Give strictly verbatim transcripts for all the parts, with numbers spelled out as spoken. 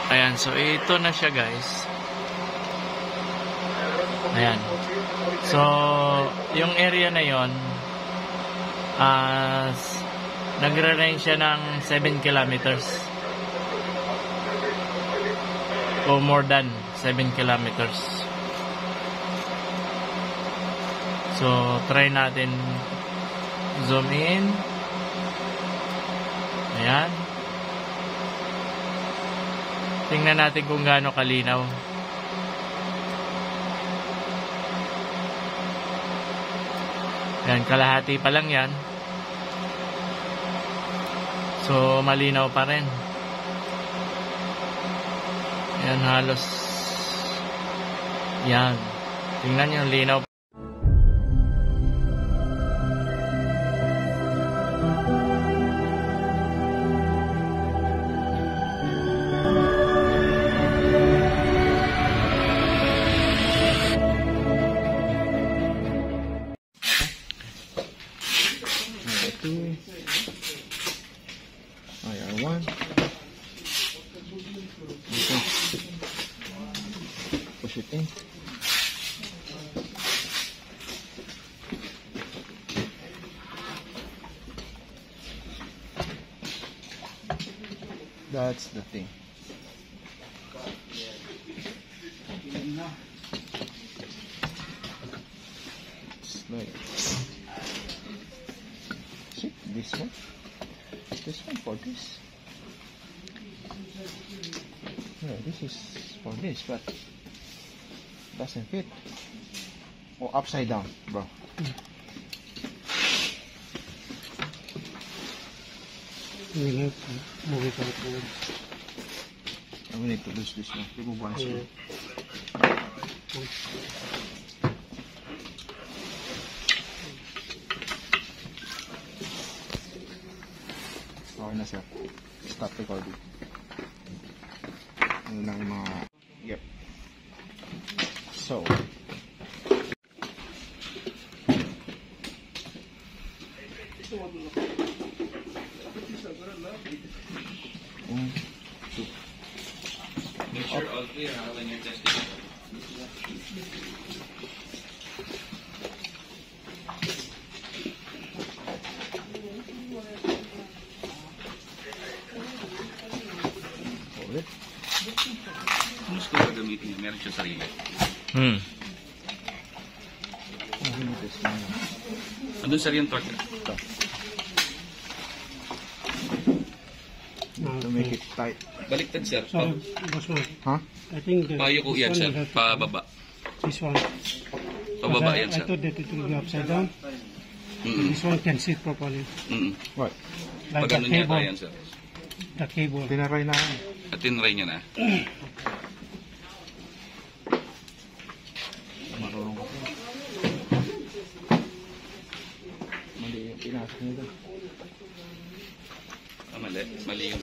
Ayan, so ito na siya guys. Ayan. So, yung area na yon, uh, nagre-range siya ng seven kilometers. O more than seven kilometers. So, try natin zoom in. Ayan. Tingnan natin kung gaano kalinaw. Ayan, kalahati pa lang yan. So, malinaw pa rin. Ayan, halos. Yan. Tingnan nyo, linaw. Two. I R one. Okay. Push it in. That's the thing. Slide. See, this one. This one for this. Yeah, this is for this, but doesn't fit. Or upside down, bro. We have to move it out. We need to lose this one. Remove one screw. Okay na sir. Stop recording. Ano lang yung mga... Yep. So. One, two. Make sure all clear ha, when you're testing. Ulit. Kung gusto ko gagamitin niya, meron siya sarili. Hmm. Oh, we need this one. Andun sir yung truck. Ito. To make it tight. Baliktad sir. So, boss one. Huh? I think the, Payo ko this yan one sir. will have to- Pababa. This one. Pababa I, yan I sir. thought that it will be upside down. Mm-mm. This one can sit properly. Mm-mm. What? Like Pag the ganun yata cable. yan sir. The cable. Tinaray na ako. At tinry niya na. Marunong ko. Mali yung pinasok niya doon. Ah, mali. Mali yung...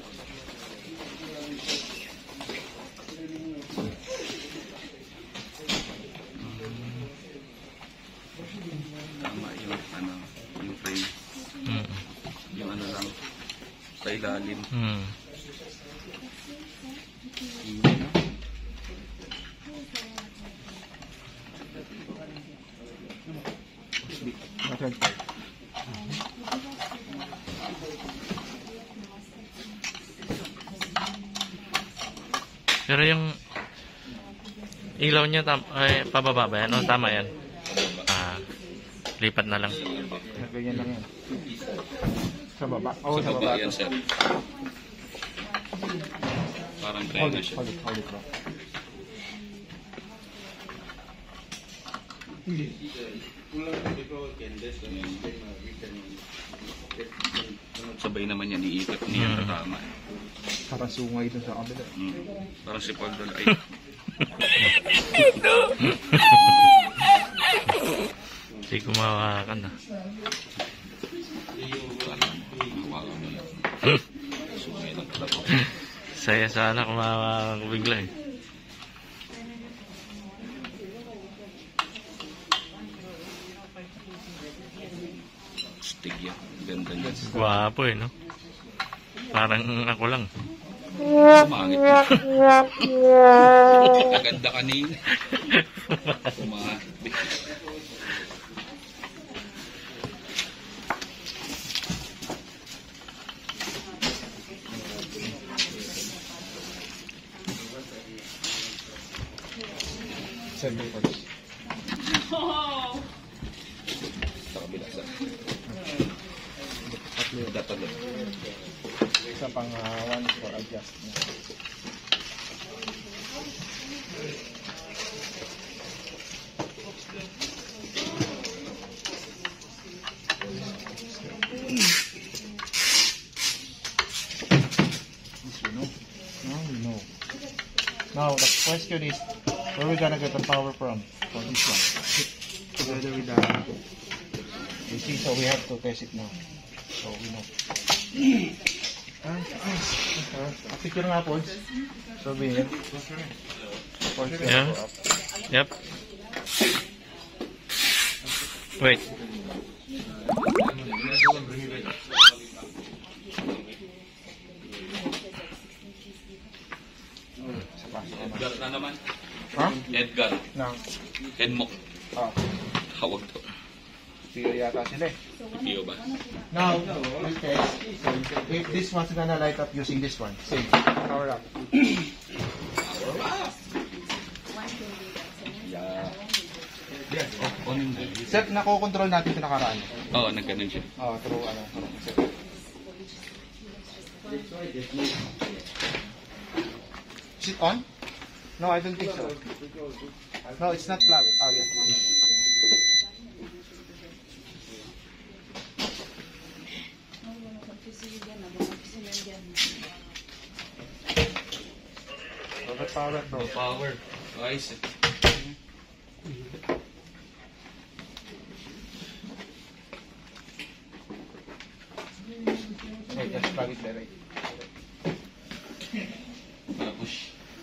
Tama yung ano, yung frame. Hmm. Yung ano lang, sa ilalim. Hmm. Button five. Pero yung ilaw niya tam ay, pababa ba yan? O tama yan? Ah, lipat na lang. Ganyan lang yan. Sa baba. Oh, Sa sa baba baba. yan sir. Parang try Hold na it, siya. hold it, hold it, bro. Sabay naman yan, iikot niya Hmm. na tama. Para sungay doon sa kabila. Mm. Parang si Pagdol ay Hindi ko mawakan na. parang mawawa mo lang. Sungay lang pala po. Saya sana kung mawakan ko bigla eh. Stig yan. Ganda niya. Gwapo eh, no? Parang ako lang. Sumangit na. Maganda kanina. Sumangit. Seven points. Sa kabila sa. Tatlo. Dapat lang. Isa pang uh, one for adjustment. This we know. Now we know. Now the question is, where we gonna get the power from for this one? Together with the. You see, so we have to test it now. So we know. Ah, ah, picture nga po. So be here. Yeah. Yep. Wait. Edgar na naman. Ha? Edgar. Nang. Henmok. Ah, Tawag to. pure yata sila eh. Iyo ba? Now, we'll test. If this one's gonna light up using this one. Same. Power up. Yeah. Oh, on yung Set, nako-control natin ito nakaraan. Oo, nagganon siya. Oh, through ano. Set. Is it on? No, I don't think so. No, it's not plugged. Oh, yeah. Robot power, bro. Power. Ayos. Okay, just plug it there, right? Tapos.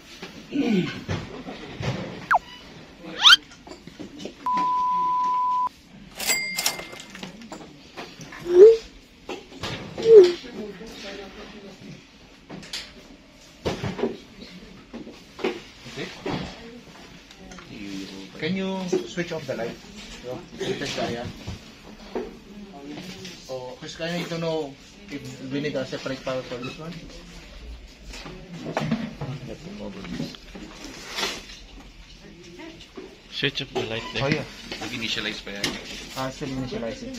Okay. Can you switch off the light? So, switch the ayan. Oh, because I need to know if we need a separate power for this one. Switch off the light Oh there. yeah. Initialize pa yan. Ah, still initializing.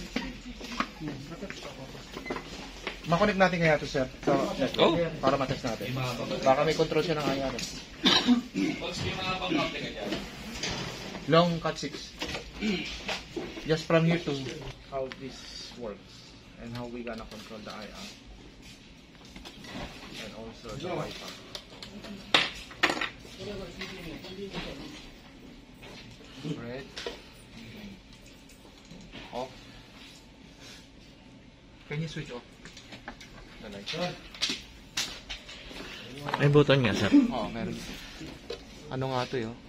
Makonect natin kaya to sir. So, Oh. para matest natin. Baka may control siya ng ayan. Long cut six. Just from here to how this works and how we gonna control the I R and also the Wi-Fi. Red. Off. Can you switch off the light? May button nga, sir. Oh, meron. Ano nga to yun?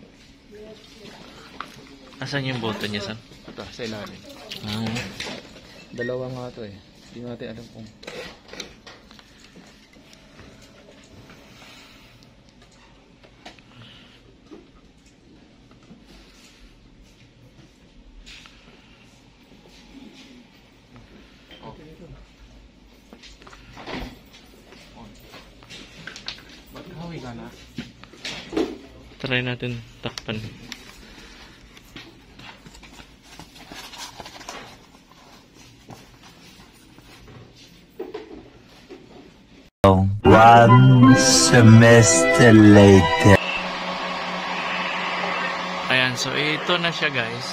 Asan yung button niya, sir? Ito, sa ilalim. Ah. Dalawa nga to eh. Hindi natin alam kung... But how we gonna? Try natin takpan. One semester later. Ayan, so ito na siya, guys.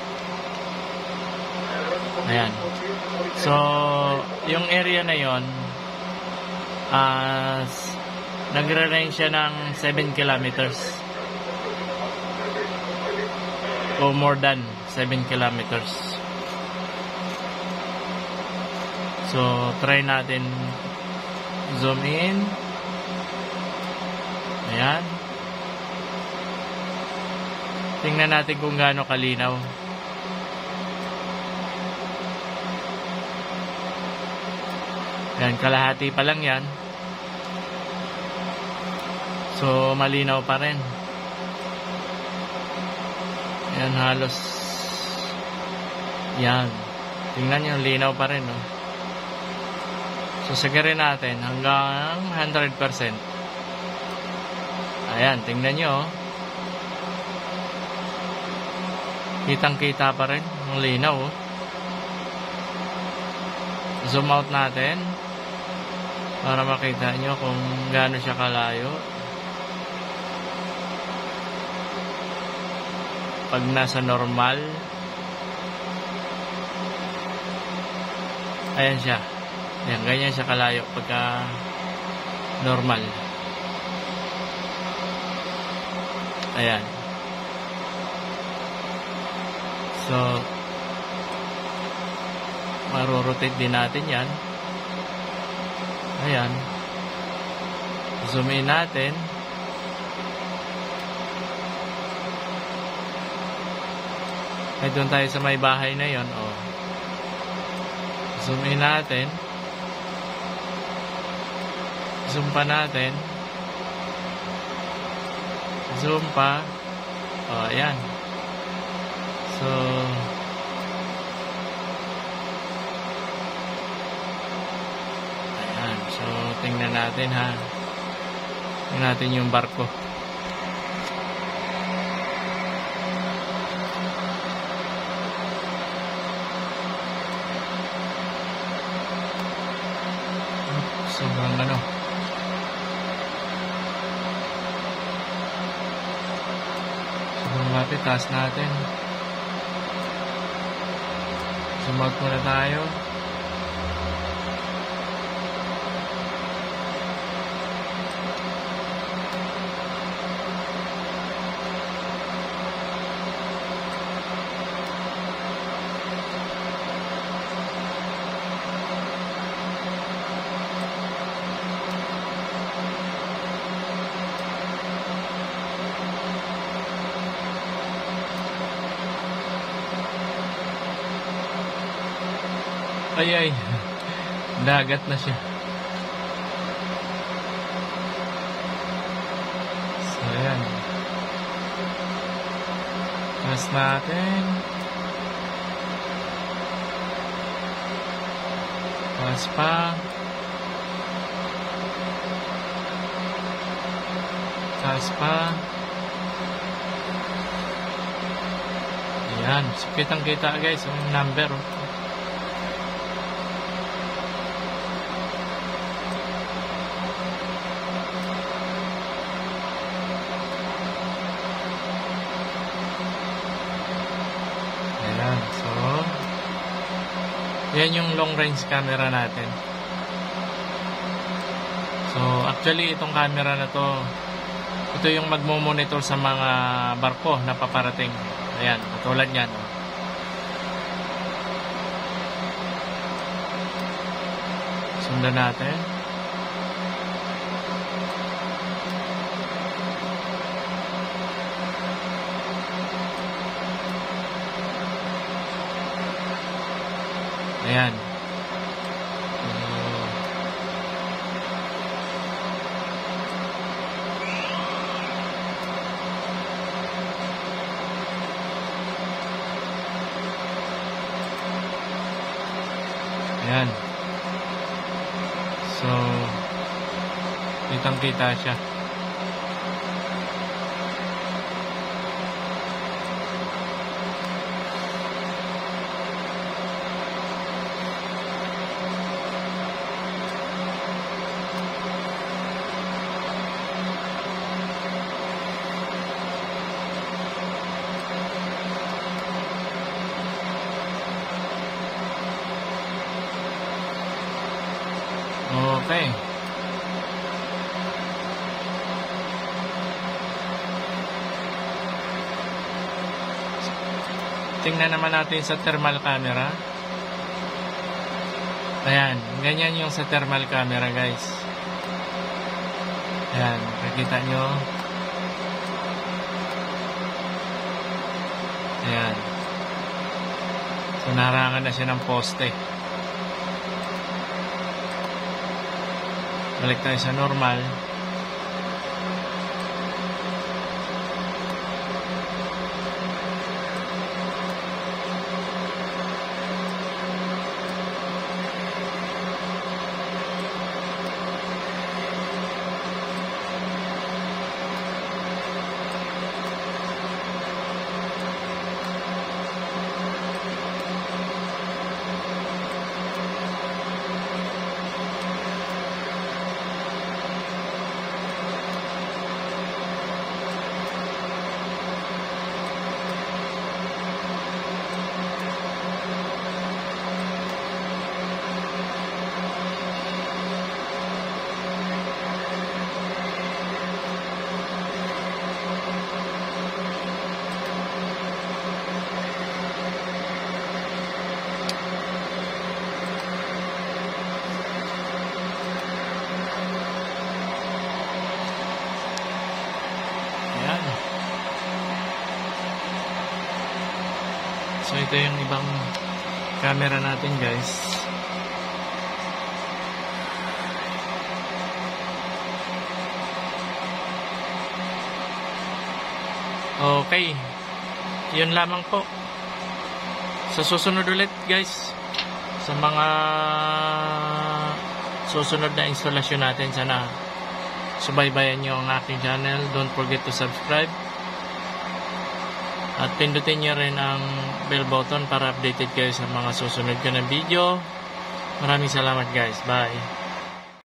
Ayan. So, yung area na yon, ah, s- nagre-range siya ng seven kilometers. O more than seven kilometers. So, try natin zoom in. Ayan. Tingnan natin kung gaano kalinaw. Yan, kalahati pa lang yan. So, malinaw pa rin. Yan, halos. Yan. Tingnan nyo, linaw pa rin, no? So, sagarin natin hanggang one hundred percent. Ayan, tingnan nyo, oh. Kitang-kita pa rin. Ang linaw, oh. Zoom out natin para makita nyo kung gaano siya kalayo. Pag nasa normal, ayan siya. Ayan, ganyan siya kalayo pagka normal. Ayan. So, maro-rotate din natin yan. Ayan. Zoom in natin. Ay, doon tayo sa may bahay na yon. Oh. Zoom in natin. Zoom pa natin. Zoom pa. Oh, ayan. So, ayan. So, tingnan natin, ha. Tingnan natin yung barko. Sobrang ano. Sobrang lapit. Taas natin. Zoom out muna tayo. Ay ay, dagat na siya. So ayan, taas natin. Taas pa. Taas pa. Ayan, so kitang kita guys yung number, oh. So, yan yung long range camera natin. So, actually, itong camera na to, ito yung magmo-monitor sa mga barko na paparating. Ayan, katulad yan. Sundan natin. Ayan. Uh, ayan. So, kitang-kita siya. Okay. Tingnan naman natin sa thermal camera. Ayan, ganyan yung sa thermal camera, guys. Ayan, nakikita nyo. Ayan. So, naharangan na siya ng poste. Balik tayo sa normal. So ito yung ibang camera natin guys. Okay. Yun lamang po. Sa susunod ulit guys, sa mga susunod na instalasyon natin, sana subaybayan nyo ang aking channel. Don't forget to subscribe. At pindutin nyo rin ang bell button para updated kayo sa mga susunod ko na video. Maraming salamat guys. Bye.